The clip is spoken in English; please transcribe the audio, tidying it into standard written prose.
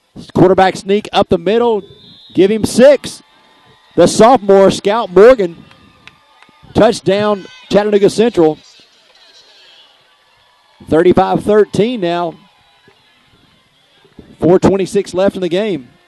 Quarterback sneak up the middle. Give him 6. The sophomore, Scout Morgan. Touchdown, Chattanooga Central. 35-13 now. 4:26 left in the game.